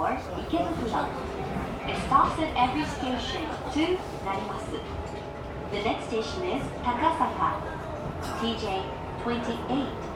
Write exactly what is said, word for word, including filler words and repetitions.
for Ikebukuro. It stops at every station to Narimasu. The next station is Takasaka, T J twenty-eight.